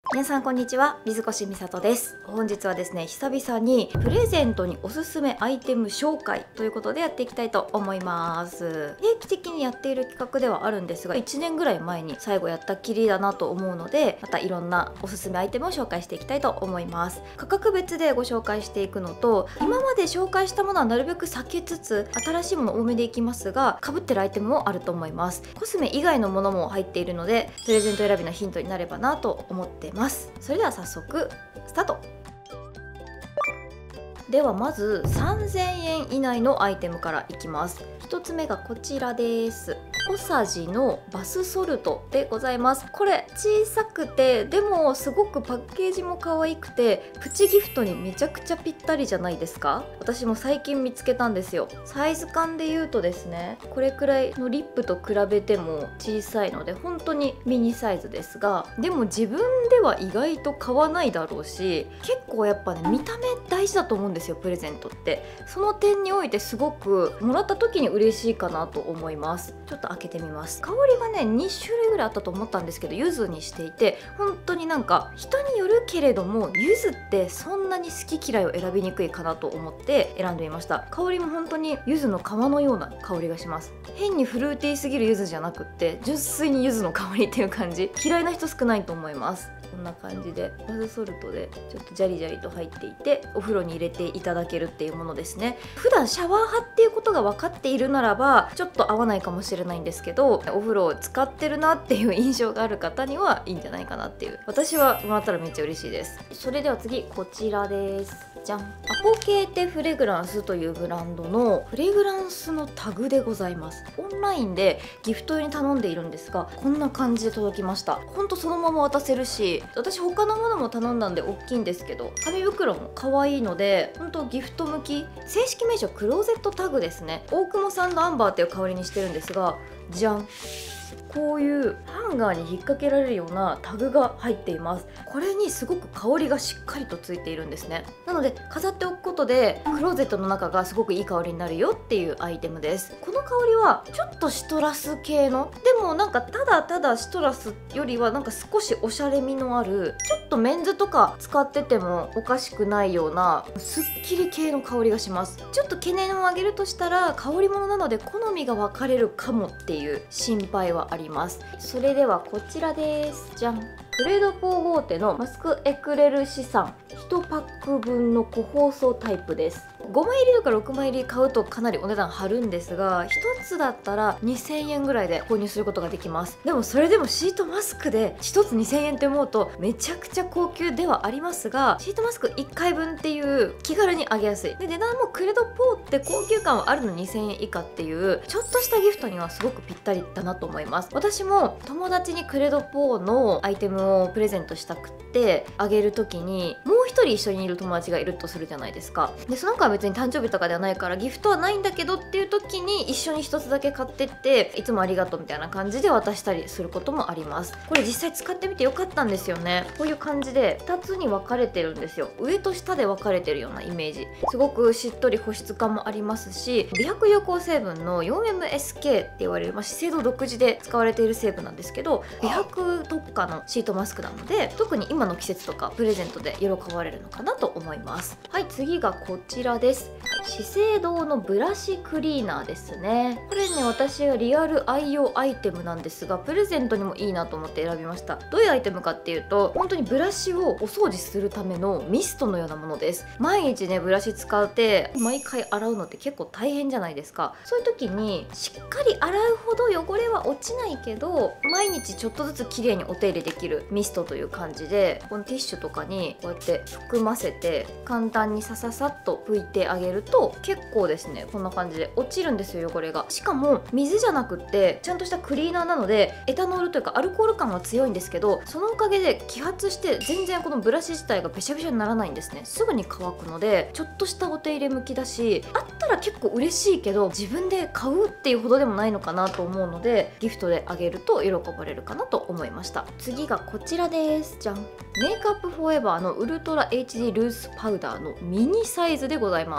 皆さんこんにちは、水越美里です。本日はですね、久々にプレゼントにおすすめアイテム紹介ということでやっていきたいと思います。定期的にやっている企画ではあるんですが、1年ぐらい前に最後やったきりだなと思うので、またいろんなおすすめアイテムを紹介していきたいと思います。価格別でご紹介していくのと、今まで紹介したものはなるべく避けつつ新しいもの多めでいきますが、被ってるアイテムもあると思います。コスメ以外のものも入っているので、プレゼント選びのヒントになればなと思ってます。それでは早速スタート。ではまず3000円以内のアイテムからいきます。1つ目がこちらです。オサジのバスソルトでございます。これ小さくてでもすごくパッケージも可愛くてプチギフトにめちゃくちゃぴったりじゃないですか。私も最近見つけたんですよ。サイズ感で言うとですね、これくらいのリップと比べても小さいので本当にミニサイズですが、でも自分では意外と買わないだろうし、結構やっぱね見た目大事だと思うんですよ、プレゼントって。その点においてすごくもらった時に嬉しいかなと思います。ちょっと開けてみます。香りがね2種類ぐらいあったと思ったんですけど、柚子にしていて、本当になんか人によるけれども柚子ってそんなに好き嫌いを選びにくいかなと思って選んでみました。香りも本当に柚子の皮のような香りがします。変にフルーティーすぎる柚子じゃなくって純粋に柚子の香りっていう感じ。嫌いな人少ないと思います。こんな感じでバスソルトでちょっとジャリジャリと入っていて、お風呂に入れていただけるっていうものですね。普段シャワー派っていうことが分かっているならばちょっと合わないかもしれないんですけど、お風呂を使ってるなっていう印象がある方にはいいんじゃないかなっていう、私はもらったらめっちゃ嬉しいです。それでは次こちらです。じゃん。アポケーテフレグランスというブランドのフレグランスのタグでございます。オンラインでギフト用に頼んでいるんですが、こんな感じで届きました。ほんとそのまま渡せるし、私他のものも頼んだんで大きいんですけど、紙袋も可愛いのでほんとギフト向き。正式名称クローゼットタグですね。大久保さんのアンバーっていう香りにしてるんですが、じゃん、こういうハンガーに引っ掛けられるようなタグが入っています。これにすごく香りがしっかりとついているんですね。なので飾っておくことでクローゼットの中がすごくいい香りになるよっていうアイテムです。この香りはちょっとシトラス系の、でもなんかただただシトラスよりはなんか少しおしゃれみのある、ちょっとメンズとか使っててもおかしくないようなすっきり系の香りがします。ちょっと懸念を挙げるとしたら、香り物なので好みが分かれるかもっていう心配はあります。それではこちらです。じゃん。クレドポー大手のマスクエクレル資産1パック分の個包装タイプです。5枚入りとか6枚入り買うとかなりお値段張るんですが、1つだったら2000円ぐらいで購入することができます。でもそれでもシートマスクで1つ2000円って思うとめちゃくちゃ高級ではありますが、シートマスク1回分っていう気軽にあげやすいで、値段もクレドポーって高級感はあるの2000円以下っていうちょっとしたギフトにはすごくぴったりだなと思います。私も友達にクレドポーのアイテムをプレゼントしたくってあげる時に、もう1人一緒にいる友達がいるとするじゃないですか。でその子は別に誕生日とかではないからギフトはないんだけどっていう時に一緒に1つだけ買ってっていつもありがとうみたいな感じで渡したりすることもあります。これ実際使ってみてよかったんですよね。こういう感じで2つに分かれてるんですよ。上と下で分かれてるようなイメージ。すごくしっとり保湿感もありますし、美白有効成分の 4MSK って言われる、資生堂独自で使われている成分なんですけど、美白特化のシートマスクなので特に今の季節とかプレゼントで喜ばれるのかなと思います。はい、次がこちらです。資生堂のブラシクリーナーですね。これね、私はリアル愛用アイテムなんですが、プレゼントにもいいなと思って選びました。どういうアイテムかっていうと、本当にブラシをお掃除するためのミストのようなものです。毎日ねブラシ使って毎回洗うのって結構大変じゃないですか。そういう時にしっかり洗うほど汚れは落ちないけど、毎日ちょっとずつ綺麗にお手入れできるミストという感じで、このティッシュとかにこうやって含ませて簡単にさささっと拭いてあげると結構ですね、こんな感じで落ちるんですよ、汚れが。しかも水じゃなくってちゃんとしたクリーナーなので、エタノールというかアルコール感は強いんですけど、そのおかげで揮発して全然このブラシ自体がべしゃべしゃにならないんですね。すぐに乾くのでちょっとしたお手入れ向きだし、あったら結構嬉しいけど自分で買うっていうほどでもないのかなと思うので、ギフトであげると喜ばれるかなと思いました。次がこちらです。じゃん。メイクアップフォーエバーのウルトラ HD ルースパウダーのミニサイズでございます。よ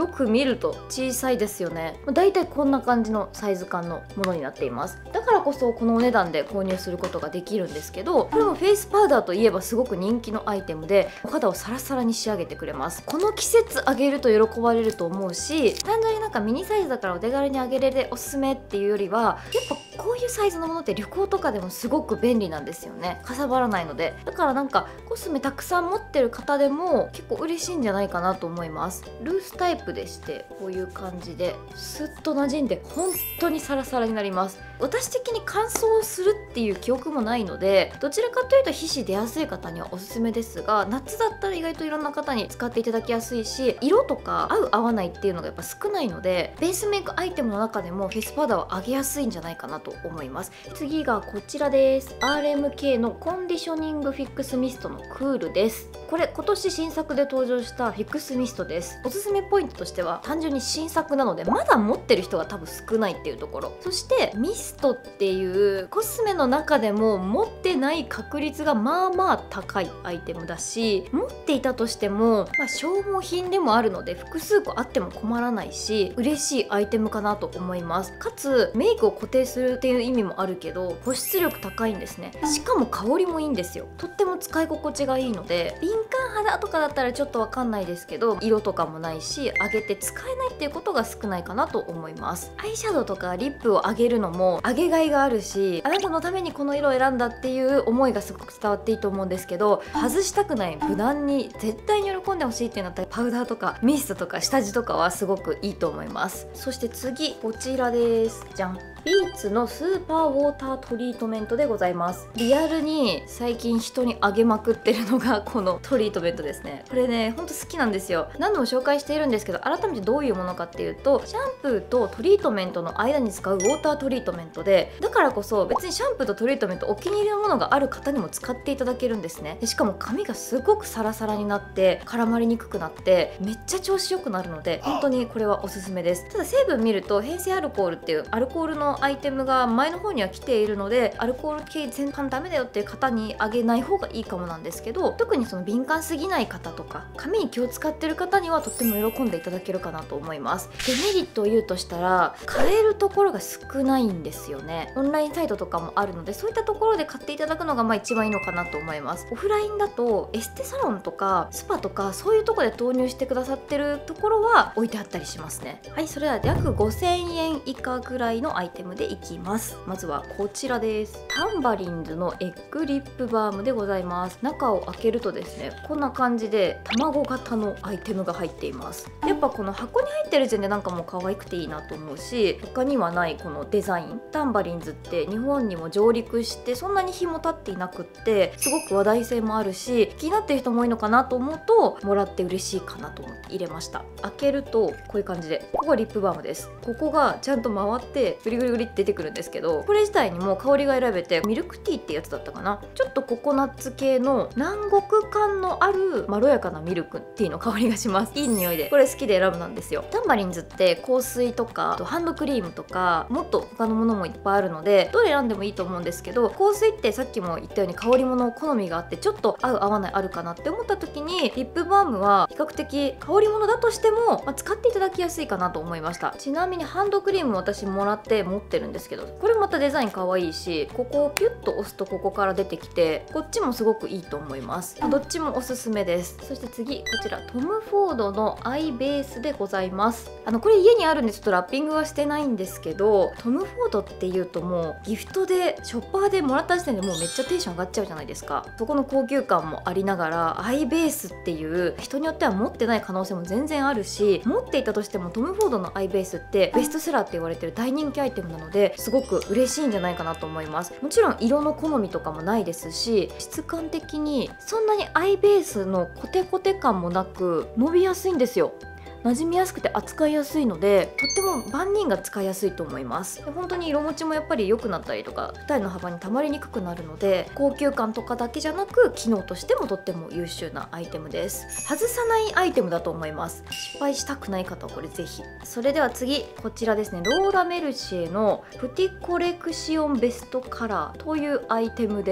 よく見ると小さいですよね。だいたいこんな感じのサイズ感のものになっています。だからこそこのお値段で購入することができるんですけど、これもフェイスパウダーといえばすごく人気のアイテムで、お肌をサラサラに仕上げてくれます。この季節あげると喜ばれると思うし、単純になんかミニサイズだからお手軽にあげれておすすめっていうよりは、やっぱこういうサイズのものって旅行とかでもすごく便利なんですよね。かさばらないので。だからなんかコスメたくさん持ってる方でも結構嬉しいんじゃないかなと思います。ルースタイプでして、こういう感じでスッと馴染んで本当にサラサラになります。私的に乾燥するっていう記憶もないので、どちらかというと皮脂出やすい方にはおすすめですが、夏だったら意外といろんな方に使っていただきやすいし、色とか合う合わないっていうのがやっぱ少ないので、ベースメイクアイテムの中でもフェイスパウダーは上げやすいんじゃないかなと思います。次がこちらです。 RMK のコンディショニングフィックスミストのクールです。これ今年新作で登場したフィックスミストです。おすすめポイントとしては、単純に新作なのでまだ持ってる人が多分少ないっていうところ、そしてミストっていうコスメの中でも持ってない確率がまあまあ高いアイテムだし、持っていたとしても、消耗品でもあるので複数個あっても困らないし、嬉しいアイテムかなと思います。かつメイクを固定するっていう意味もあるけど、保湿力高いんですね。しかも香りもいいんですよ。とっても使い心地がいいので、敏感肌とかだったらちょっとわかんないですけど、色とかもないし上げて使えないっていうことが少ないかなと思います。アイシャドウとかリップを上げるのも上げがいがあるし、あなたのためにこの色を選んだっていう思いがすごく伝わっていいと思うんですけど、外したくない、無難に絶対に喜んでほしいっていうのだったら、パウダーとかミストとか下地とかはすごくいいと思います。そして次こちらです。じゃん。ビーツのスーパーウォータートリートメントでございます。リアルに最近人にあげまくってるのがこのトリートメントですね。これね、ほんと好きなんですよ。何度も紹介しているんですけど、改めてどういうものかっていうと、シャンプーとトリートメントの間に使うウォータートリートメントで、だからこそ別にシャンプーとトリートメントお気に入りのものがある方にも使っていただけるんですね。でしかも髪がすごくサラサラになって絡まりにくくなってめっちゃ調子よくなるので、本当にこれはおすすめです。ただ成分見ると変性アルコールっていうアルコールのアイテムが前の方には来ているので、アルコール系全般ダメだよっていう方にあげない方がいいかもなんですけど、特にその敏感すぎない方とか髪に気を使ってる方にはとっても喜んでいただけるかなと思います。デメリットを言うとしたら、買えるところが少ないんですよね。オンラインサイトとかもあるので、そういったところで買っていただくのが一番いいのかなと思います。オフラインだとエステサロンとかスパとかそういうところで投入してくださってるところは置いてあったりしますね。はい、それでは約5000円以下ぐらいのアイテムでいきます。まずはこちらです。タンバリンズのエッグリップバームでございます。中を開けるとですね、こんな感じで卵型のアイテムが入っています。やっぱこの箱に入ってる時点でなんかもう可愛くていいなと思うし、他にはないこのデザイン。タンバリンズって日本にも上陸してそんなに日も経っていなくって、すごく話題性もあるし、気になってる人も多いのかなと思うと、もらって嬉しいかなと思って入れました。開けるとこういう感じで、ここがリップバームです。ここがちゃんと回ってグリグリグリって出てくるんですけど、これ自体にも香りが選べて、ミルクティーってやつだったかな、ちょっとココナッツ系の南国感のあるまろやかなミルクティーの香りがします。いい匂いで、これ好きで選ぶなんですよ。タンバリンズって香水とか、あとハンドクリームとかもっと他のものもいっぱいあるので、どれ選んでもいいと思うんですけど、香水ってさっきも言ったように香り物好みがあって、ちょっと合う合わないあるかなって思った時に、リップバームは比較的香り物だとしても、使っていただきやすいかなと思いました。ちなみにハンドクリーム私もらって持ってるんですけど、これまたデザイン可愛いし、ここをピュッと押すとここから出てきて、こっちもすごくいいと思います。どっちもおすすめです。そして次こちらトム・フォードのアイベースでございます。これ家にあるんでちょっとラッピングはしてないんですけど、トム・フォードっていうともうギフトでショッパーでもらった時点でもうめっちゃテンション上がっちゃうじゃないですか。そこの高級感もありながら、アイベースっていう人によっては持ってない可能性も全然あるし、持っていたとしてもトム・フォードのアイベースってベストセラーって言われてる大人気アイテムなので、すごく嬉しいんじゃないかなと思います。もちろん色の好みとかもないですし、質感的にそんなにアイベースのコテコテ感もなく伸びやすいんですよ。馴染みやすくて扱いやすいので、とっても万人が使いやすいと思います。で本当に色持ちもやっぱり良くなったりとか、二重の幅にたまりにくくなるので、高級感とかだけじゃなく機能としてもとっても優秀なアイテムです。外さないアイテムだと思います。失敗したくない方はこれぜひ。それでは次こちらですね。ローラ・メルシエのプティコレクシオンベストカラーというアイテムです。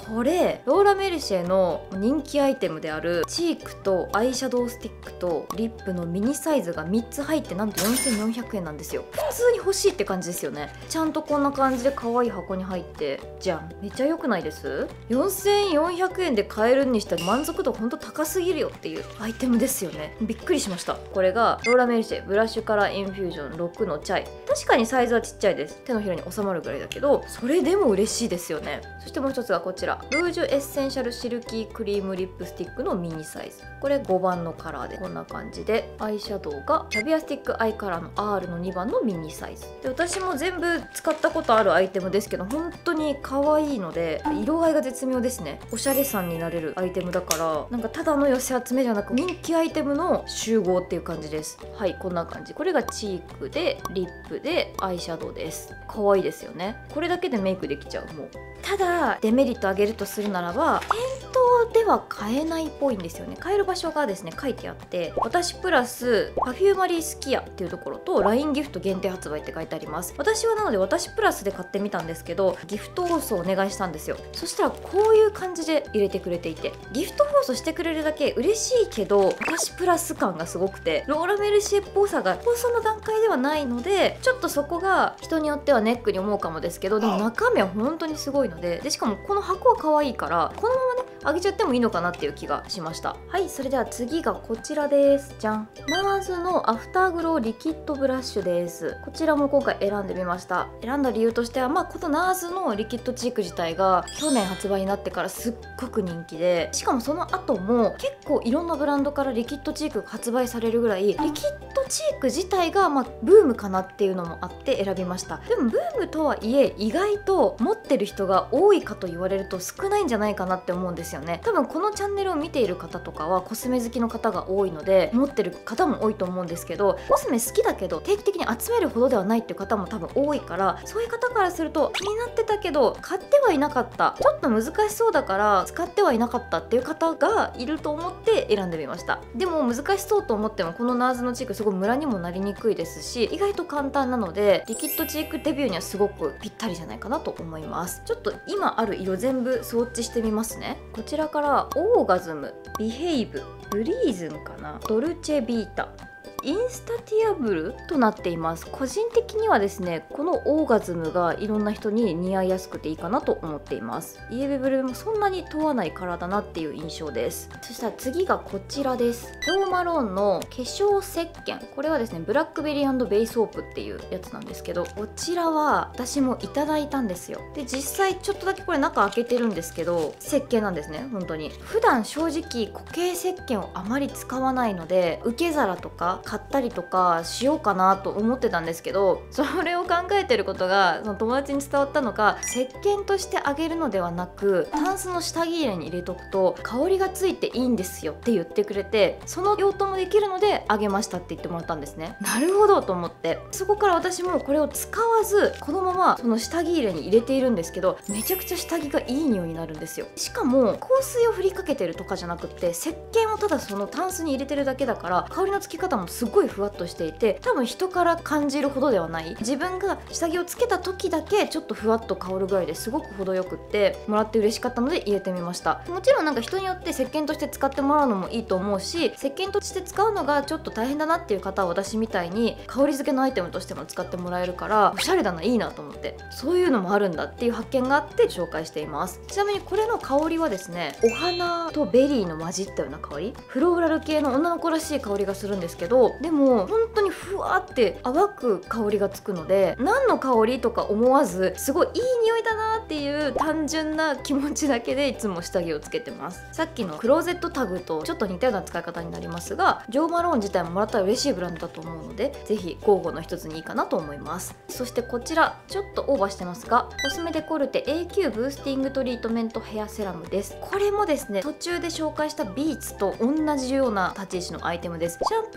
これローラメルシェの人気アイテムであるチークとアイシャドウスティックとリップのミニサイズが3つ入ってなんと4400円なんですよ。普通に欲しいって感じですよね。ちゃんとこんな感じで可愛い箱に入ってじゃん、めっちゃ良くないです？ 4400 円で買えるにしたら満足度ほんと高すぎるよっていうアイテムですよね。びっくりしました。これがローラメルシェブラッシュカラーインフュージョン6のチャイ。確かにサイズはちっちゃいです。手のひらに収まるぐらいだけど、それでも嬉しいですよね。そしてもう一つがこちらルージュエッセンシャルシルキークリームリップスティックのミニサイズ。これ5番のカラーでこんな感じで、アイシャドウがキャビアスティックアイカラーの R の2番のミニサイズで、私も全部使ったことあるアイテムですけど本当に可愛いので色合いが絶妙ですね。おしゃれさんになれるアイテムだから、なんかただの寄せ集めじゃなく人気アイテムの集合っていう感じです。はい、こんな感じ。これがチークでリップでアイシャドウです。可愛いですよね。これだけでメイクできちゃう。もうただデメリットあげるとするならば、店頭では買えないっぽいんですよね。買える場所がですね書いてあって、私プラスパフューマリースキアっていうところと LINE ギフト限定発売って書いてあります。私はなので私プラスで買ってみたんですけど、ギフト放送お願いしたんですよ。そしたらこういう感じで入れてくれていて、ギフト放送してくれるだけ嬉しいけど私プラス感がすごくて、ローラメルシエっぽさが放送の段階ではないので、ちょっとそこが人によってはネックに思うかもですけど、でも中身は本当にすごいので、しかもこの箱は可愛いからこのままねあげちゃってもいいのかなっていう気がしました。はい、それでは次がこちらです。じゃん。NARS のアフターグローリキッドブラッシュです。こちらも今回選んでみました。選んだ理由としては、この NARS のリキッドチーク自体が去年発売になってからすっごく人気で、しかもその後も結構いろんなブランドからリキッドチークが発売されるぐらい、リキッドチーク自体がブームかなっていうのもあって選びました。でもブームとはいえ意外と持ってる人が多いかと言われると少ないんじゃないかなって思うんですよね。多分このチャンネルを見ている方とかはコスメ好きの方が多いので持ってる方も多いと思うんですけど、コスメ好きだけど定期的に集めるほどではないっていう方も多分多いから、そういう方からすると気になってたけど買ってはいなかった、ちょっと難しそうだから使ってはいなかったっていう方がいると思って選んでみました。でも難しそうと思ってもこの NARS のチークすごいムラにもなりにくいですし、意外と簡単なのでリキッドチークデビューにはすごくぴったりじゃないかなと思います。ちょっと今ある色全部スウォッチしてみますね。こちらからオーガズム、ビヘイブ、ブリーズンかな、ドルチェビータ、インスタティアブルとなっています。個人的にはですねこのオーガズムがいろんな人に似合いやすくていいかなと思っています。イエベブルもそんなに問わないカラーだなっていう印象です。そしたら次がこちらです。ジョーマローンの化粧石鹸。これはですねブラックベリー&ベイソープっていうやつなんですけど、こちらは私もいただいたんですよ。で実際ちょっとだけこれ中開けてるんですけど、石鹸なんですね。本当に普段正直固形石鹸をあまり使わないので、受け皿とか買ったりとかしようかなと思ってたんですけど、それを考えてることがその友達に伝わったのか、石鹸としてあげるのではなくタンスの下着入れに入れとくと香りがついていいんですよって言ってくれて、その用途もできるのであげましたって言ってもらったんですね。なるほどと思って、そこから私もこれを使わずこのままその下着入れに入れているんですけど、めちゃくちゃ下着がいい匂いになるんですよ。しかも香水を振りかけてるとかじゃなくって石鹸をただそのタンスに入れてるだけだから、香りのつき方もすごいふわっとしていて、多分人から感じるほどではない、自分が下着をつけた時だけちょっとふわっと香るぐらいですごく程よくってもらって嬉しかったので入れてみました。もちろんなんか人によって石鹸として使ってもらうのもいいと思うし、石鹸として使うのがちょっと大変だなっていう方は私みたいに香り付けのアイテムとしても使ってもらえるから、おしゃれだな、いいなと思って、そういうのもあるんだっていう発見があって紹介しています。ちなみにこれの香りはですね、お花とベリーの混じったような香り、フローラル系の女の子らしい香りがするんですけど、でも本当にふわって淡く香りがつくので、何の香りとか思わずすごいいい匂いだなっていう単純な気持ちだけでいつも下着をつけてます。さっきのクローゼットタグとちょっと似たような使い方になりますが、ジョーマローン自体ももらったら嬉しいブランドだと思うので、ぜひ候補の一つにいいかなと思います。そしてこちらちょっとオーバーしてますが、コスメデコルテ AQ ブースティングトリートメントヘアセラムです。これもですね途中で紹介したビーツと同じような立ち位置のアイテムです。シャンプーとト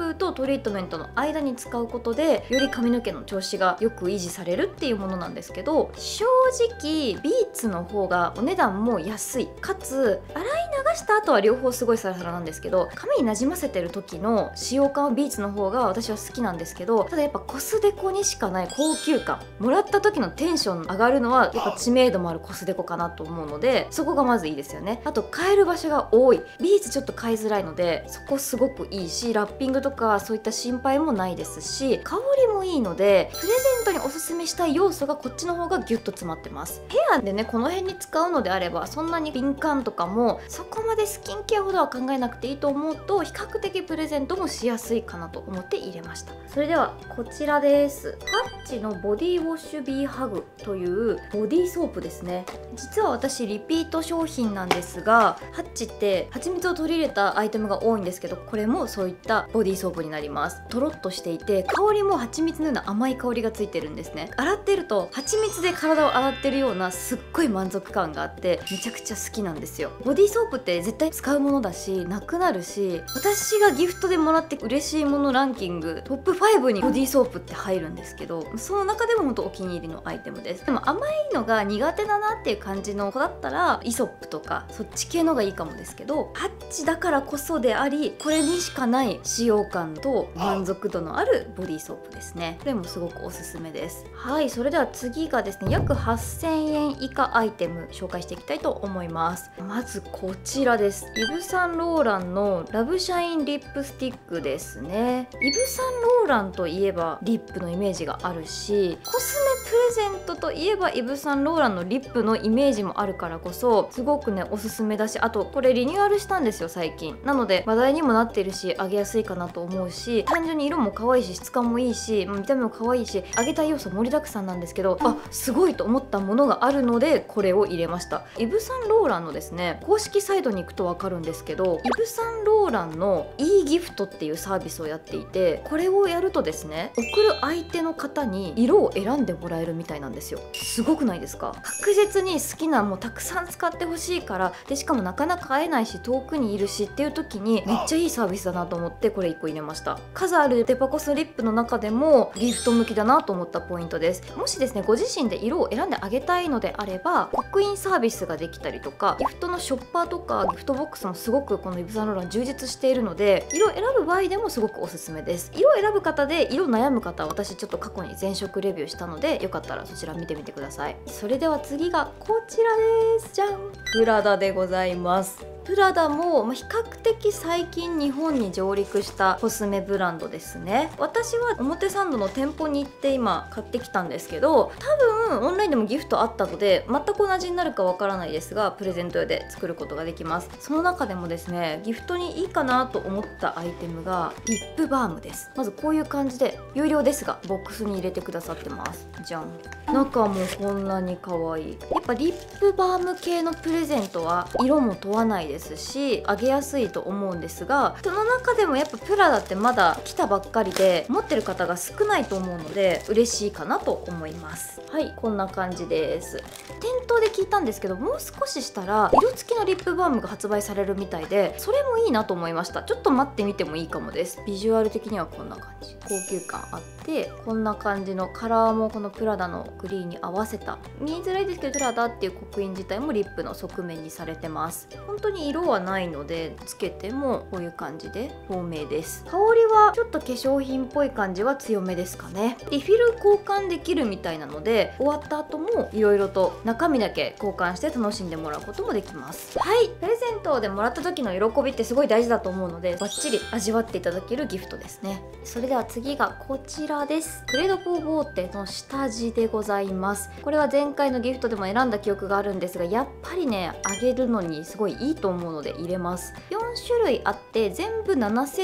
トリートメントの間に使うことでより髪の毛の調子がよく維持されるっていうものなんですけど、正直ビーツの方がお値段も安い、かつ洗い流した後は両方すごいサラサラなんですけど、髪になじませてる時の使用感はビーツの方が私は好きなんですけど、ただやっぱコスデコにしかない高級感、もらった時のテンション上がるのはやっぱ知名度もあるコスデコかなと思うので、そこがまずいいですよね。あと買える場所が多い、ビーツちょっと買いづらいのでそこすごくいいし、ラッピングとかそういった心配もないですし、香りもいいのでプレゼントにおすすめしたい要素がこっちの方がギュッと詰まってます。ヘアでねこの辺に使うのであればそんなに敏感とかもそこまでスキンケアほどは考えなくていいと思うと、比較的プレゼントもしやすいかなと思って入れました。それではこちらです。ハッチのボディウォッシュビーハグというボディーソープですね。実は私リピート商品なんですが、ハッチって蜂蜜を取り入れたアイテムが多いんですけど、これもそういったボディーソープになります。とろっとしていて香りも蜂蜜のような甘い香りがついてるんですね。洗ってると蜂蜜で体を洗ってるようなすっごい満足感があってめちゃくちゃ好きなんですよ。ボディーソープって絶対使うものだしなくなるし、私がギフトでもらって嬉しいものランキングトップ5にボディーソープって入るんですけど、その中でも本当お気に入りのアイテムです。でも甘いのが苦手だなっていう感じの子だったらイソップとかそっち系のがいいかもですけど、ハッチだからこそでありこれにしかない使用感と満足度のあるボディーソープですね。これもすごくおすすめです。はい、それでは次がですね約8000円以下アイテム紹介していきたいと思います。まずこちらです。イヴ・サンローランのラブシャインリップスティックですね。イヴ・サンローランといえばリップのイメージがあるし、コスメプレゼントといえばイヴ・サンローランのリップのイメージもあるからこそすごくねおすすめだし、あとこれリニューアルしたんですよ最近。なので話題にもなっているしあげやすいかなと思うし、単純に色も可愛いし質感もいいし見た目も可愛いし、あげたい要素盛りだくさんなんですけど、あすごいと思ったものがあるのでこれを入れました。イヴ・サンローランのですね公式サイトに行くと分かるんですけど、イヴ・サンローランの e ギフトっていうサービスをやっていて、これをやるとですね送る相手の方に色を選んでもらえるみたいなんですよ。すごくないですか？確実に好きなもうたくさん使ってほしいから、でしかもなかなか会えないし遠くにいるしっていう時にめっちゃいいサービスだなと思ってこれ1個入れました。数あるデパコスリップの中でもギフト向きだなと思ったポイントです。もしですねご自身で色を選んであげたいのであれば刻印サービスができたりとか、ギフトのショッパーとかギフトボックスもすごくこのイヴ・サンローラン充実しているので、色を選ぶ場合でもすごくおすすめです。色を選ぶ方で色悩む方は私ちょっと過去に全色レビューしたのでよかったらそちら見てみてください。それでは次がこちらです。じゃん、プラダでございます。プラダも比較的最近日本に上陸したコスメブランドですね。私は表参道の店舗に行って今買ってきたんですけど、多分オンラインでもギフトあったので全く同じになるかわからないですがプレゼント用で作ることができます。その中でもですねギフトにいいかなと思ったアイテムがリップバームです。まずこういう感じで有料ですがボックスに入れてくださってます。じゃん、中もこんなに可愛い。やっぱリップバーム系のプレゼントは色も問わないですしあげやすいと思うんですが、その中でもやっぱプラダってまだ来たばっかりで持ってる方が少ないと思うので嬉しいかなと思います。はい、こんな感じです。店頭で聞いたんですけどもう少ししたら色付きのリップバームが発売されるみたいで、それもいいなと思いました。ちょっと待ってみてもいいかもです。ビジュアル的にはこんな感じ、高級感あってこんな感じのカラーもこのプラダのグリーンに合わせた、見えづらいですけどプラダっていう刻印自体もリップの側面にされてます。本当に色はないのでつけてもこういう感じで透明です。香りはちょっと化粧品っぽい感じは強めですかね。リフィル交換できるみたいなので終わった後もいろいろと中身だけ交換して楽しんでもらうこともできます。はい、プレゼントでもらった時の喜びってすごい大事だと思うのでバッチリ味わっていただけるギフトですね。それでは次がこちらです。クレドポボーテの下地でございます。これは前回のギフトでも選んだ記憶があるんですが、やっぱりねあげるのにすごいいいと思うので入れます。4種類あって全部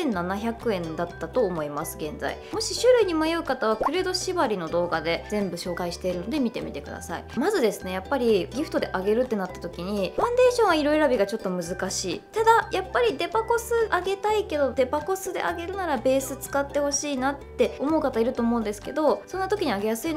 7700円だったと思います現在。もし種類に迷う方はクレド縛りの動画で全部紹介しているので見てみてください。まずですねやっぱりギフトであげるってなった時にファンデーションは色選びがちょっと難しい。ただやっぱりデパコスあげたいけどデパコスであげるならベース使ってほしいなって思う方いると思うんですけど、そんな時にあげやすいのが、下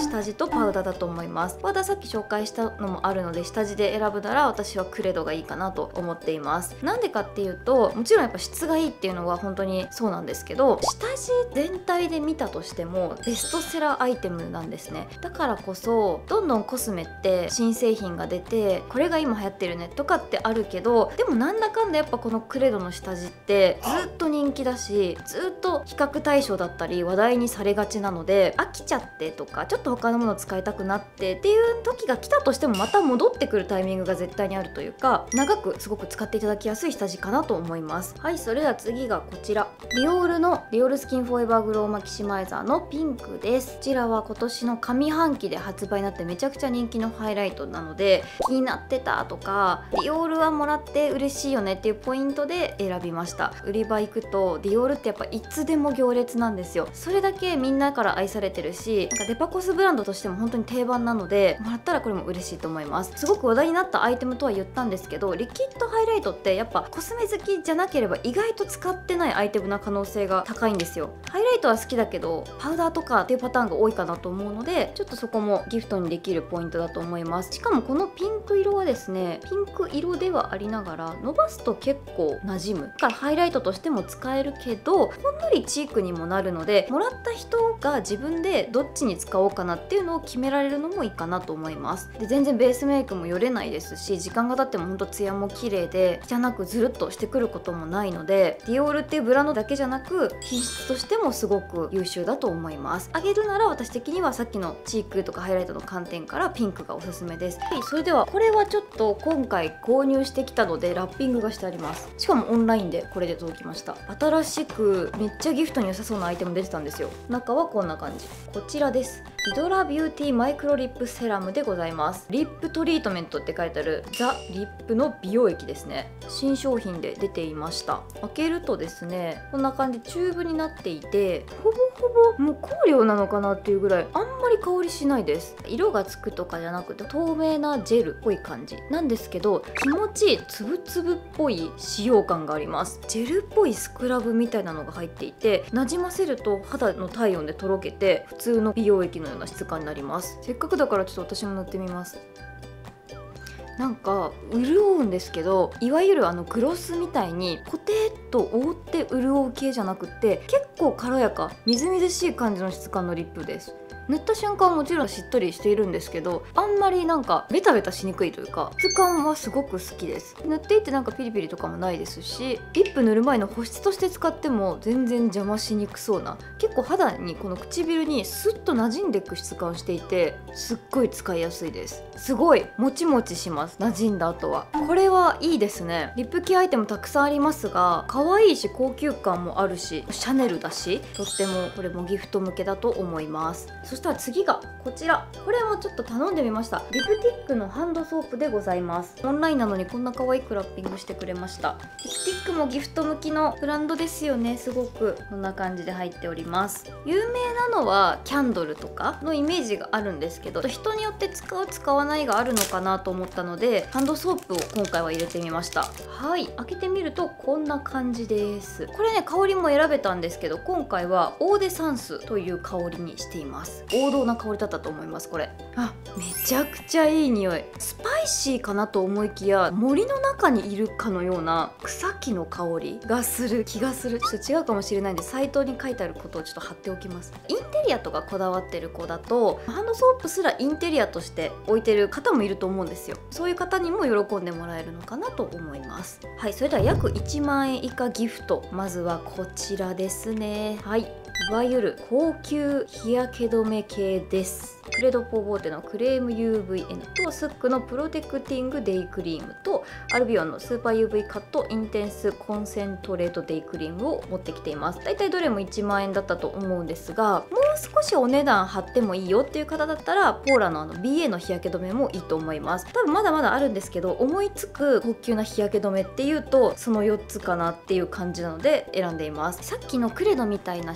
下地とパウダーだと思います。パウダーさっき紹介したのもあるので、下地で選ぶなら私はクレドがいいかなと思っています。なんでかっていうと、もちろんやっぱ質がいいっていうのは本当にそうなんですけど、下地全体で見たとしてもベストセラーアイテムなんですね。だからこそどんどんコスメって新製品が出て、これが今流行ってるねとかってあるけど、でもなんだかんだやっぱこのクレドの下地ってずっと人気だし、ずっと比較対象だったり話題にされがちなので、飽きちゃってとかちょっと他のものを使いたくなってっていう時が来たとしても、また戻ってくるタイミングが絶対にあるというか、長くすごく使っていただきやすい下地かなと思います。はい、それでは次がこちら、ディオールのディオールスキンフォーエバーグローマキシマイザーのピンクです。こちらは今年の上半期で発売になってめちゃくちゃ人気のハイライトなので、気になってたとかディオールはもらって嬉しいよねっていうポイントで選びました。売り場行くとディオールってやっぱいつでも行列なんですよ。それだけみんなから愛されてるし、なんかデパコスブランドとしても本当に定番なので、もらったらこれも嬉しいと思います。すごく話題になったアイテムとは言ったんですけど、リキッドハイライトってやっぱコスメ好きじゃなければ意外と使ってないアイテムな可能性が高いんですよ。ハイライトは好きだけどパウダーとかっていうパターンが多いかなと思うので、ちょっとそこもギフトにできるポイントだと思います。しかもこのピンク色はですね、ピンク色ではありながら伸ばすと結構馴染むだからハイライトとしても使えるけど、ほんのりチークにもなるので、もらった人が自分でどっちに使おうかなっていうのを決められるのもいいかなと思います。で全然ベースメイクもよれないですし、時間が経ってもほんとツヤも綺麗で汚くずるっとしてくることもないので、ディオールっていうブランドだけじゃなく品質としてもすごく優秀だと思います。あげるなら私的にはさっきのチークとかハイライトの観点からピンクがおすすめです。はい、それではこれはちょっと今回購入してきたのでラッピングがしてあります。しかもオンラインでこれで届きました。新しくめっちゃギフトに良さそうなアイテム出てたんですよ。中はこんな感じ。こちらです。ヒドラビューティーマイクロリップセラムでございます。リップトリートメントって書いてあるザ・リップの美容液ですね。新商品で出ていました。開けるとですね、こんな感じチューブになっていて、ほぼ無香料なのかなっていうぐらいあんまり香りしないです。色がつくとかじゃなくて透明なジェルっぽい感じなんですけど、気持ちいいつぶつぶっぽい使用感があります。ジェルっぽいスクラブみたいなのが入っていて、なじませると肌の体温でとろけて普通の美容液のような質感になります。せっかくだからちょっと私も塗ってみます。なんか潤うんですけど、いわゆるグロスみたいにポテッと覆って潤う系じゃなくって、結構軽やかみずみずしい感じの質感のリップです。塗った瞬間もちろんしっとりしているんですけど、あんまりなんかベタベタしにくいというか、質感はすごく好きです。塗っていってなんかピリピリとかもないですし、リップ塗る前の保湿として使っても全然邪魔しにくそうな、結構肌にこの唇にスッと馴染んでいく質感をしていて、すっごい使いやすいです。すごいもちもちします。馴染んだ後はこれはいいですね。リップ系アイテムたくさんありますが、可愛いし高級感もあるしシャネルだし、とってもこれもギフト向けだと思います。そしたら次がこちら。これもちょっと頼んでみました。リプティックのハンドソープでございます。オンラインなのにこんな可愛くラッピングしてくれました。リプティックもギフト向きのブランドですよね。すごくこんな感じで入っております。有名なのはキャンドルとかのイメージがあるんですけど、人によって使う使わないがあるのかなと思ったので、ハンドソープを今回は入れてみました。はい、開けてみるとこんな感じです。これね、香りも選べたんですけど、今回はオーデサンスという香りにしています。王道な香りだったと思います。これめちゃくちゃいい匂い。スパイシーかなと思いきや、森の中にいるかのような草木の香りがする気がする。ちょっと違うかもしれないんでサイトに書いてあることをちょっと貼っておきます。インテリアとかこだわってる子だと、ハンドソープすらインテリアとして置いてる方もいると思うんですよ。そういう方にも喜んでもらえるのかなと思います。はい、それでは約1万円以下ギフト、まずはこちらですね。はい、いわゆる高級日焼け止め系です。クレドポボーテのクレーム UVN とスックのプロテクティングデイクリームとアルビオンのスーパー UV カットインテンスコンセントレートデイクリームを持ってきています。だいたいどれも1万円だったと思うんですが、もう少しお値段張ってもいいよっていう方だったら、ポーラのBA の日焼け止めもいいと思います。多分まだまだあるんですけど、思いつく高級な日焼け止めっていうとその4つかなっていう感じなので選んでいます。さっきのクレドみたいな下地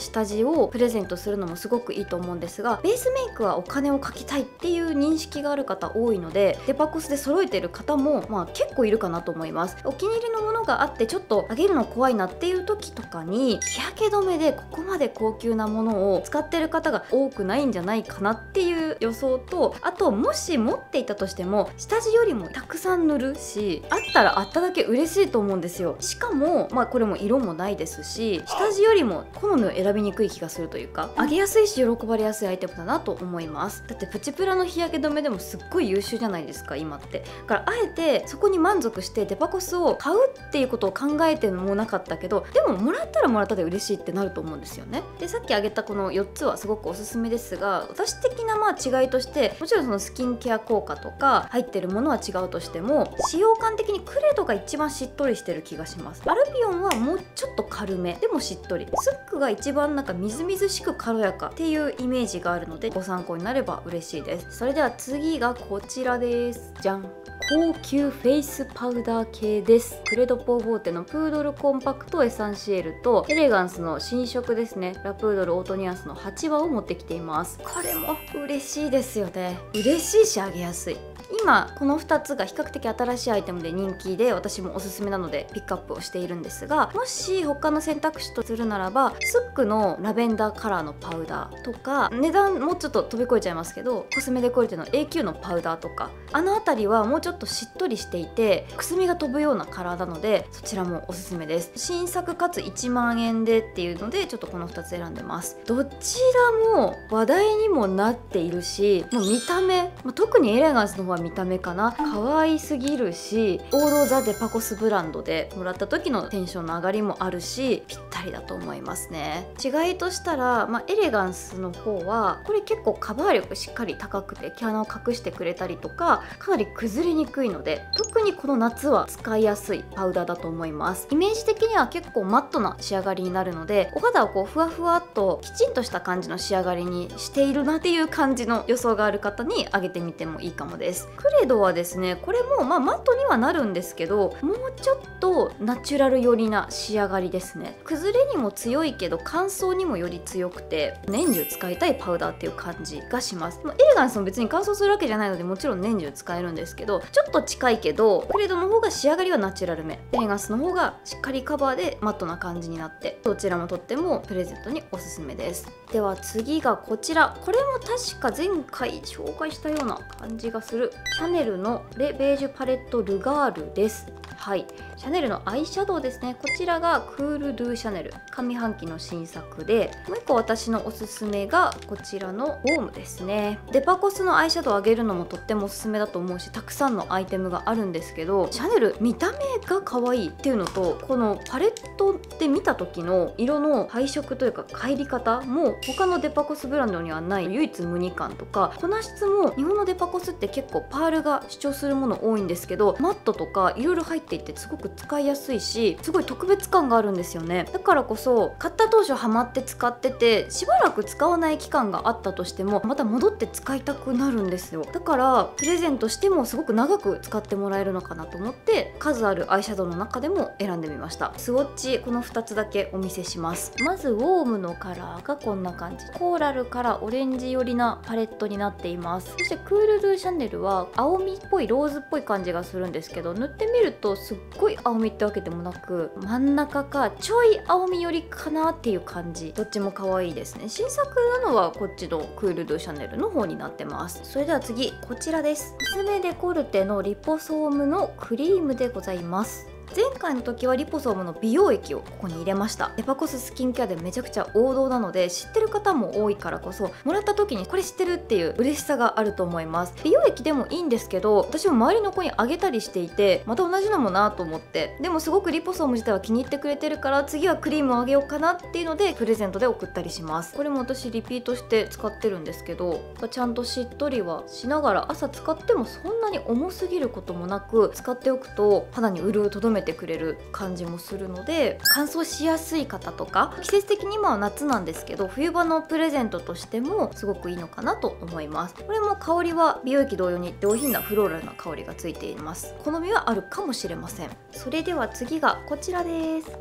ジをプレゼントするのもすごくいいと思うんですが、ベースメイクはお金をかけたいっていう認識がある方多いので、デパコスで揃えてる方も結構いるかなと思います。お気に入りのものがあってちょっとあげるの怖いなっていう時とかに、日焼け止めでここまで高級なものを使ってる方が多くないんじゃないかなっていう予想と、あともし持っていたとしても下地よりもたくさん塗るし、あったらあっただけ嬉しいと思うんですよ。しかもこれも色もないですし、下地よりも好みを選びにくい気がするというか、あげやすいし喜ばれやすいアイテムだなと思います。だってプチプラの日焼け止めでもすっごい優秀じゃないですか今って。だからあえてそこに満足してデパコスを買うっていうことを考えてもなかったけど、でももらったらもらったで嬉しいってなると思うんですよね。でさっき挙げたこの4つはすごくおすすめですが、私的な違いとして、もちろんそのスキンケア効果とか入ってるものは違うとしても、使用感的にクレドが一番しっとりしてる気がします。アルビオンはもうちょっと軽めでもしっとり、スックが一番みずみずしく軽やかっていうイメージがあるので、ご参考になれば嬉しいです。それでは次がこちらです。じゃん。高級フェイスパウダー系です。クレドポーボーテのプードルコンパクトエサンシエルとエレガンスの新色ですね、ラプードルオートニュアンスの8話を持ってきています。これも嬉しいですよね。嬉しいしあげやすい。今この2つが比較的新しいアイテムで人気で、私もおすすめなのでピックアップをしているんですが、もし他の選択肢とするならば、スックのラベンダーカラーのパウダーとか、値段もうちょっと飛び越えちゃいますけどコスメデコルテの AQ のパウダーとか、あの辺りはもうちょっとしっとりしていてくすみが飛ぶようなカラーなので、そちらもおすすめです。新作かつ1万円でっていうので、ちょっとこの2つ選んでます。どちらも話題にもなっているし、もう見た目、特にエレガンスの方は見た目かな、可愛すぎるし、王道ザ・デパコスブランドでもらった時のテンションの上がりもあるし、ぴったりだと思いますね。違いとしたら、エレガンスの方はこれ結構カバー力しっかり高くて毛穴を隠してくれたりとか、かなり崩れにくいので、特にこの夏は使いやすいパウダーだと思います。イメージ的には結構マットな仕上がりになるので、お肌をふわふわっときちんとした感じの仕上がりにしているなっていう感じの予想がある方にあげてみてもいいかもです。クレドはですね、これもマットにはなるんですけど、もうちょっとナチュラル寄りな仕上がりですね。崩れにも強いけど乾燥にもより強くて、年中使いたいパウダーっていう感じがします。エレガンスも別に乾燥するわけじゃないので、もちろん年中使えるんですけど、ちょっと近いけどクレドの方が仕上がりはナチュラルめ、エレガンスの方がしっかりカバーでマットな感じになって、どちらもとってもプレゼントにおすすめです。では次がこちら。これも確か前回紹介したような感じがするシャネルのレベージュパレットルガールです。はい、シャネルのアイシャドウですね。こちらがクールドゥシャネル上半期の新作で、もう一個私のおすすめがこちらのウォームですね。デパコスのアイシャドウあげるのもとってもおすすめだと思うし、たくさんのアイテムがあるんですけど、シャネル見た目が可愛いっていうのと、このパレットで見た時の色の配色というか入り方も他のデパコスブランドにはない唯一無二感とか、粉質も日本のデパコスって結構パールが主張するもの多いんですけど、マットとかいろいろ入っていてすごく使いやすいし、すごい特別感があるんですよね。だからこそ買った当初ハマって使ってて、しばらく使わない期間があったとしてもまた戻って使いたくなるんですよ。だからプレゼントしてもすごく長く使ってもらえるのかなと思って、数あるアイシャドウの中でも選んでみました。スウォッチこの2つだけお見せします。まずウォームのカラーがこんな感じ、コーラルからオレンジ寄りなパレットになっています。そしてクールドゥシャネルは青みっぽいローズっぽい感じがするんですけど、塗ってみるとすっごい青みってわけでもなく、真ん中かちょい青み寄りかなっていう感じ。どっちも可愛いですね。新作なのはこっちのクールドゥシャネルの方になってます。それでは次こちらです。コスメデコルテのリポソームのクリームでございます。前回の時はリポソームの美容液をここに入れました。デパコススキンケアでめちゃくちゃ王道なので知ってる方も多いからこそ、もらった時にこれ知ってるっていう嬉しさがあると思います。美容液でもいいんですけど、私も周りの子にあげたりしていて、また同じのもなと思って、でもすごくリポソーム自体は気に入ってくれてるから、次はクリームをあげようかなっていうのでプレゼントで送ったりします。これも私リピートして使ってるんですけど、ちゃんとしっとりはしながら、朝使ってもそんなに重すぎることもなく、使っておくと肌に潤いをとどめてくれる感じもするので、乾燥しやすい方とか、季節的に今は夏なんですけど冬場のプレゼントとしてもすごくいいのかなと思います。これも香りは美容液同様に上品なフローラルな香りがついています。好みはあるかもしれません。それでは次がこちらです。じゃん。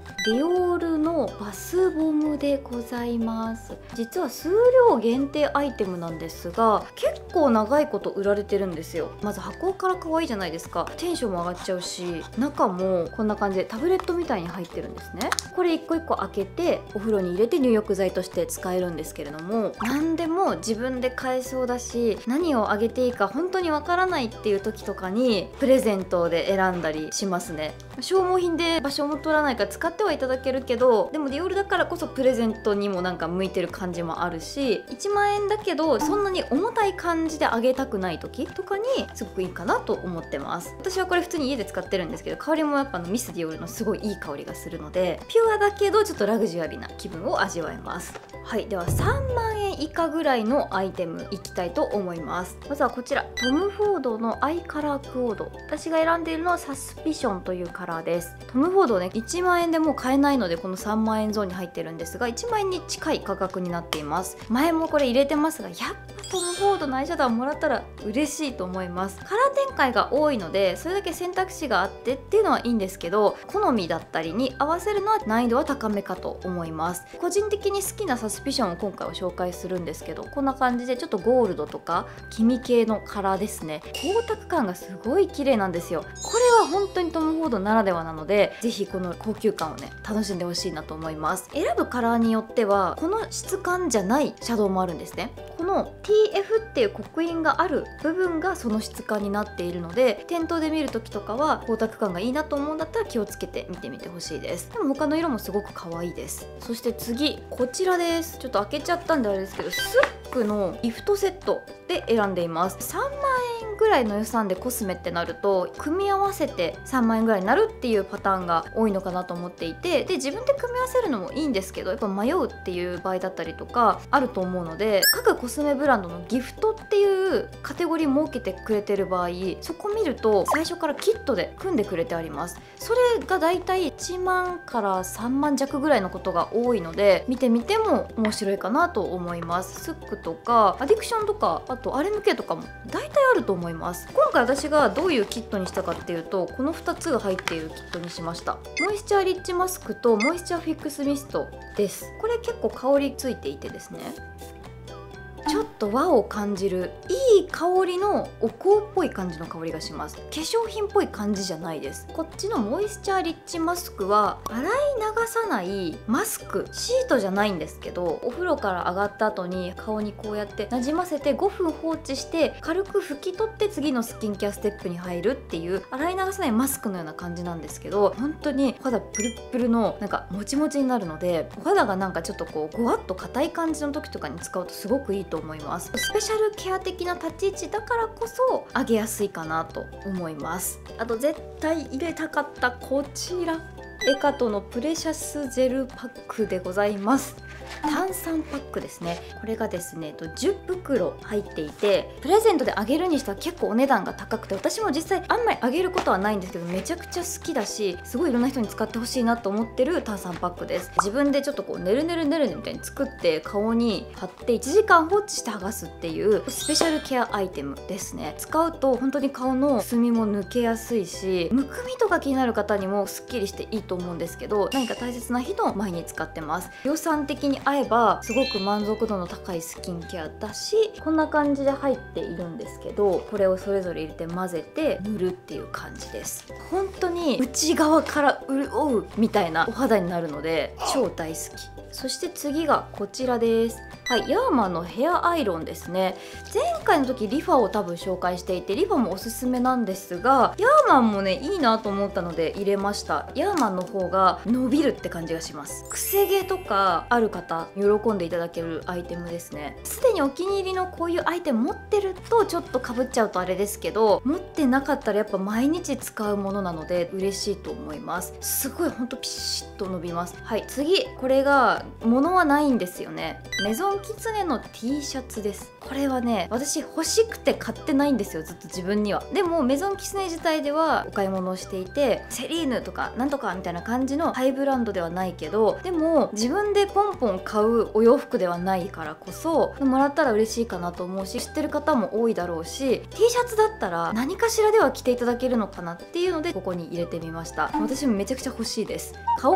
ディオールのバスボムでございます。実は数量限定アイテムなんですが、結構長いこと売られてるんですよ。まず箱から可愛いじゃないですか。テンションも上がっちゃうし、中もこんな感じでタブレットみたいに入ってるんですね。これ一個一個開けてお風呂に入れて入浴剤として使えるんですけれども、何でも自分で買えそうだし、何をあげていいか本当にわからないっていう時とかにプレゼントで選んだりしますね。消耗品で場所も取らないから使ってはいただけるけど、でもディオールだからこそプレゼントにもなんか向いてる感じもあるし、1万円だけどそんなに重たい感じであげたくない時とかにすごくいいかなと思ってます。私はこれ普通に家で使ってるんですけど、香りもやっぱミスディオールのすごいいい香りがするので、ピュアだけどちょっとラグジュアリーな気分を味わえます。はい、では3万円以下ぐらいのアイテムいきたいと思います。まずはこちら、トム・フォードのアイカラークオード。私が選んでいるのはサスピションというカラーです。トム・フォードね、1万円でもう買えないのでこの3万円ゾーンに入ってるんですが、1万円に近い価格になっています。前もこれ入れてますが、やっぱトム・フォードのアイシャドウもらったら嬉しいと思います。カラー展開が多いのでそれだけ選択肢があってっていうのはいいんですけど、好みだったりに合わせるのは難易度は高めかと思います。個人的に好きなサスピションを今回は紹介するんですけど、こんな感じでちょっとゴールドとか黄身系のカラーですね。光沢感がすごい綺麗なんですよ。これは本当にトム・フォードならではなので、ぜひこの高級感をね楽しんでほしいなと思います。選ぶカラーによってはこの質感じゃないシャドウもあるんですね。この TF っていう刻印がある部分がその質感になっているので、店頭で見る時とかは光沢感がいいなと思うんだったら気をつけて見てみてほしいです。でも他の色もすごく可愛いです。そして次こちらです。ちょっと開けちゃったんであれですけど、スックのギフトセットで選んでいます。3万円ぐらいの予算でコスメってなると組み合わせて3万円ぐらいになるっていうパターンが多いのかなと思っていて、で自分で組み合わせるのもいいんですけど、やっぱ迷うっていう場合だったりとかあると思うので、各コスメブランドのギフトっていうカテゴリー設けてくれてる場合、そこ見ると最初からキットで組んでくれてあります。それがだいたい1万から3万弱ぐらいのことが多いので、見てみても面白いかなと思います。スックとかアディクションとか、あと RMK とかも大体あると思います。今回私がどういうキットにしたかっていうと、この2つが入っているキットにしました。モイスチャーリッチマスクとモイスチャーフィックスミストです。これ結構香りついていてですね、ちょっと和を感じるいい香りのお香っぽい感じの香りがします。化粧品っぽい感じじゃないです。こっちのモイスチャーリッチマスクは洗い流さないマスク、シートじゃないんですけど、お風呂から上がった後に顔にこうやってなじませて5分放置して軽く拭き取って次のスキンケアステップに入るっていう洗い流さないマスクのような感じなんですけど、本当にお肌プルップルのなんかもちもちになるので、お肌がなんかちょっとこうごわっと硬い感じの時とかに使うとすごくいいと思います。スペシャルケア的な立ち位置だからこそ上げやすいかなと思います。あと絶対入れたかったこちら、エカトのプレシャスジェルパックでございます。炭酸パックですね。これがですね10袋入っていて、プレゼントであげるにしては結構お値段が高くて、私も実際あんまりあげることはないんですけど、めちゃくちゃ好きだし、すごいいろんな人に使ってほしいなと思ってる炭酸パックです。自分でちょっとこうねるねるねるねみたいに作って顔に貼って1時間放置して剥がすっていうスペシャルケアアイテムですね。使うと本当に顔のくすみも抜けやすいし、むくみとか気になる方にもすっきりしていいと思うんですけど、何か大切な日の前に使ってます。予算的に合えばすごく満足度の高いスキンケアだし、こんな感じで入っているんですけど、これをそれぞれ入れて混ぜて塗るっていう感じです。本当に内側から潤うみたいなお肌になるので超大好き。そして次がこちらです。はい、ヤーマンのヘアアイロンですね。前回の時リファを多分紹介していて、リファもおすすめなんですが、ヤーマンもねいいなと思ったので入れました。ヤーマンの方が伸びるって感じがします。くせ毛とかある方喜んでいただけるアイテムですね。すでにお気に入りのこういうアイテム持ってるとちょっとかぶっちゃうとあれですけど、持ってなかったらやっぱ毎日使うものなので嬉しいと思います。すごいほんとピシッと伸びます。はい、次これが物はないんですよね。メゾンキツネの T シャツです。これはね私欲しくて買ってないんですよ、ずっと自分には。でもメゾンキツネ自体ではお買い物をしていて、セリーヌとかなんとかみたいな感じのハイブランドではないけど、でも自分でポンポン買うお洋服ではないからこそもらったら嬉しいかなと思うし、知ってる方も多いだろうし、 T シャツだったら何かしらでは着ていただけるのかなっていうのでここに入れてみました。私もめちゃくちゃ欲しいです。買おうかな。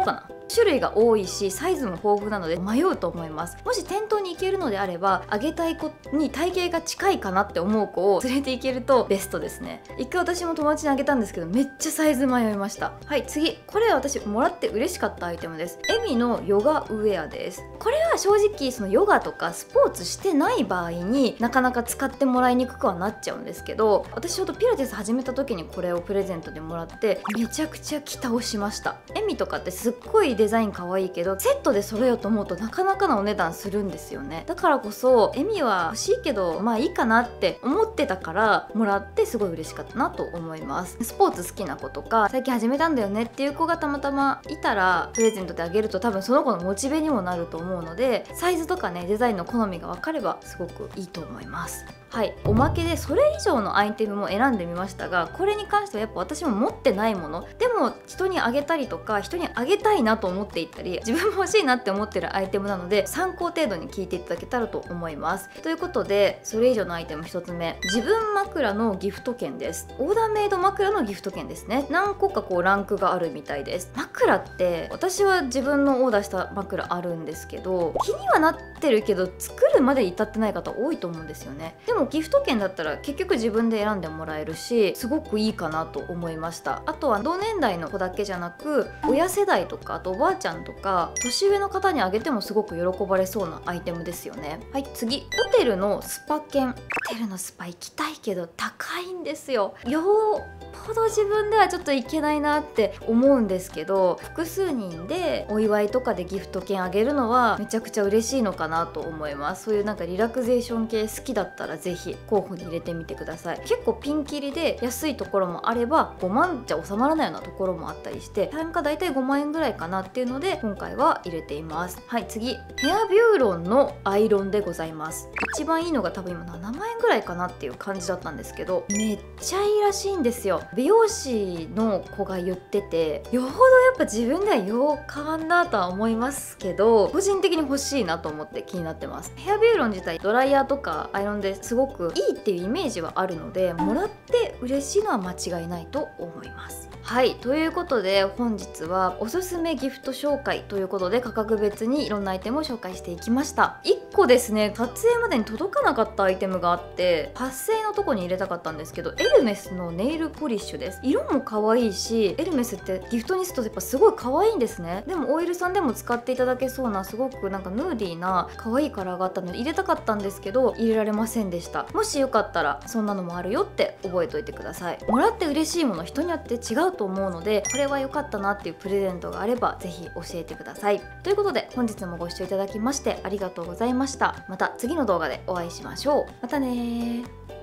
種類が多いしサイズも豊富なので迷うと思います。もし店頭に行けるのであれば、あげたい子に体型が近いかなって思う子を連れて行けるとベストですね。一回私も友達にあげたんですけど、めっちゃサイズ迷いました。はい、次、これ私もらって嬉しかったアイテムです。エミのヨガウェアです。これは正直そのヨガとかスポーツしてない場合になかなか使ってもらいにくくはなっちゃうんですけど、私ちょうどピラティス始めた時にこれをプレゼントでもらってめちゃくちゃ着倒しました。エミとかってすっごいデザイン可愛いけど、セットで揃えようと思うとなかなかのお値段するんですよね。だからこそエミは欲しいけどまあいいかなって思ってたからもらってすごい嬉しかったなと思います。スポーツ好きな子とか最近始めたんだよねっていう子がたまたまいたらプレゼントであげると多分その子のモチベにもなると思うので、サイズとかねデザインの好みが分かればすごくいいと思います。はい、おまけでそれ以上のアイテムも選んでみましたが、これに関してはやっぱ私も持ってないものでも人にあげたりとか人にあげたいなと思っていたり自分も欲しいなって思ってるアイテムなので、参考程度に聞いていただけたらと思います。ということでそれ以上のアイテム1つ目、自分枕のギフト券です。オーダーメイド枕のギフト券ですね。何個かこうランクがあるみたいです。枕って私は自分のオーダーした枕あるんですけど、気にはなってるけど作るまで至ってない方多いと思うんですよね。でもギフト券だったら結局自分で選んでもらえるし、すごくいいかなと思いました。あとは同年代の子だけじゃなく親世代とかあとおばあちゃんとか年上の方にあげてもすごく喜ばれそうなアイテムですよね。はい、次、ホテルのスパ券。ホテルのスパ行きたいけど高いんですよ。よっぽど自分ではちょっといけないなって思うんですけど、複数人でお祝いとかでギフト券あげるのはめちゃくちゃ嬉しいのかなと思います。そういうなんかリラクゼーション系好きだったらぜひ候補に入れてみてください。結構ピンキリで安いところもあれば5万じゃ収まらないようなところもあったりして、単価大体5万円ぐらいかなっていうので今回は入れています。はい、次、ヘアビューロンのアイロンでございます。一番いいのが多分今7万円ぐらいかなっていう感じだったんですけど、めっちゃいいらしいんですよ。美容師の子が言ってて、よほどやっぱ自分ではよう買わんなとは思いますけど、個人的に欲しいなと思って気になってます。ヘアビューロン自体ドライヤーとかアイロンですごくいいっていうイメージはあるので、もらって嬉しいのは間違いないと思います。はい、ということで本日はおすすめギフト紹介ということで価格別にいろんなアイテムを紹介していきました。1個ですね、撮影までに届かなかったアイテムがあって8000円のとこに入れたかったんですけど、エルメスのネイルポリッシュです。色も可愛いし、エルメスってギフトにするとやっぱすごい可愛いんですね。でもオイルさんでも使っていただけそうなすごくなんかヌーディーな可愛いカラーがあったので入れたかったんですけど入れられませんでした。もしよかったらそんなのもあるよって覚えておいてください。もらって嬉しいもの人によって違うと思うので、これは良かったなっていうプレゼントがあればぜひ教えてください。ということで本日もご視聴いただきましてありがとうございました。また次の動画でお会いしましょう。またねー。